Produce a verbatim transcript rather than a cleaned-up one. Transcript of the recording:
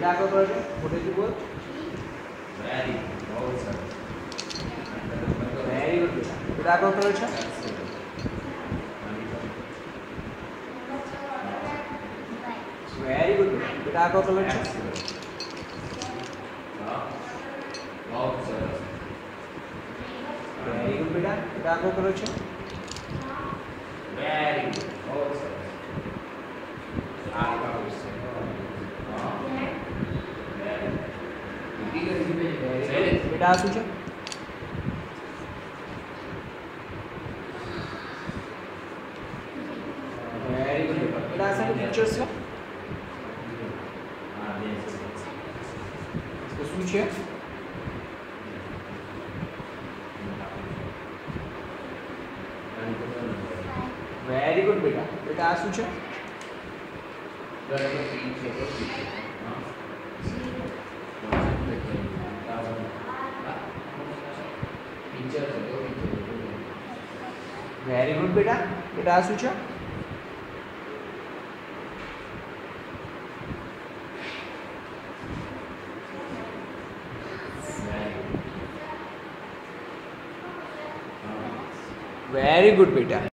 બેટા આગળ કરો છો મોટેથી બોલ વેરી બહુ સરસ વેરી ગુડ બેટા બેટા આગળ કરો છો વેરી ગુડ બેટા આગળ કરો છો બહુ સરસ વેરી ગુડ બેટા બેટા આગળ કરો છો વેરી ગુડ બહુ સરસ આગળ વિશે હા વેરી બેટા આ શું છે વેરી ગુડ બેટા આ સારી પિક્ચર્સ છે હા બે તો શું છે વેરી ગુડ બેટા બેટા આ શું છે બરાબર પિન છે તો પિન છે હા પિક્ચર છે તો પિક્ચર વેરી ગુડ બેટા બેટા આ શું છે વેરી ગુડ બેટા